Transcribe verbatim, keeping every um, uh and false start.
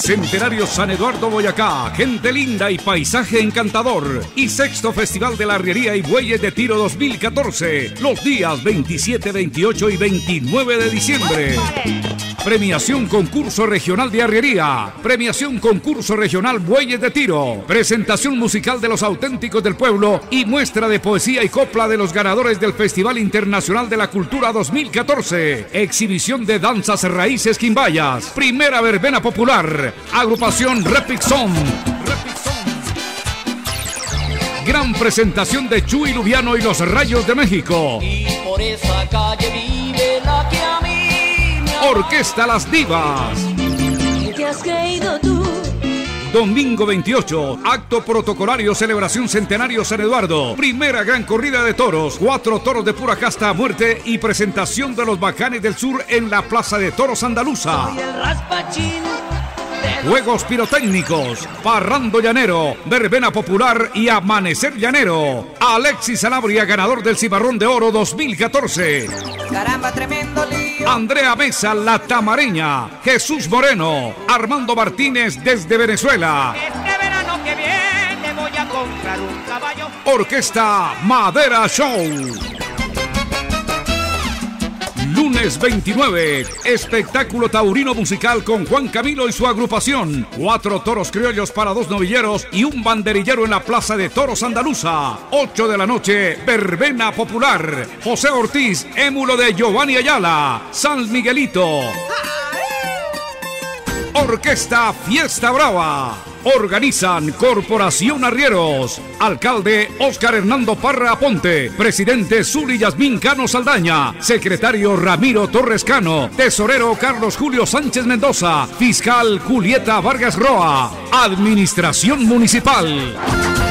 Centenario San Eduardo Boyacá, gente linda y paisaje encantador. Y sexto Festival de la Arriería y Bueyes de Tiro dos mil catorce, los días veintisiete, veintiocho y veintinueve de diciembre. Premiación Concurso Regional de Arriería. Premiación Concurso Regional Bueyes de Tiro. Presentación musical de los auténticos del pueblo y muestra de poesía y copla de los ganadores del Festival Internacional de la Cultura dos mil catorce. Exhibición de danzas raíces quimbayas. Primera verbena popular. Agrupación Repic Son. Gran presentación de Chuy Lubiano y los Rayos de México. Y por esa calle vive la que a mí me Orquesta Las Divas. ¿Qué te has creído tú? Domingo veintiocho, acto protocolario, celebración Centenario San Eduardo. Primera gran corrida de toros, cuatro toros de pura casta a muerte y presentación de los Bacanes del Sur en la Plaza de Toros Andaluza. Soy el raspachín de Juegos pirotécnicos, parrando llanero, verbena popular y amanecer llanero. Alexis Sanabria, ganador del Cimarrón de Oro dos mil catorce. caramba, tremendo lío. Andrea Mesa, la tamareña. Jesús Moreno, Armando Martínez desde Venezuela. Este verano que viene voy a comprar un caballo. Orquesta Madera Show. Lunes veintinueve, espectáculo taurino musical con Juan Camilo y su agrupación. Cuatro toros criollos para dos novilleros y un banderillero en la Plaza de Toros Andaluza. Ocho de la noche, verbena popular. José Ortiz, émulo de Giovanni Ayala. San Miguelito. Orquesta Fiesta Brava. Organizan Corporación Arrieros. Alcalde Óscar Hernando Parra Aponte. Presidente Zuli Yasmín Cano Saldaña. Secretario Ramiro Torres Cano. Tesorero Carlos Julio Sánchez Mendoza. Fiscal Julieta Vargas Roa. Administración Municipal.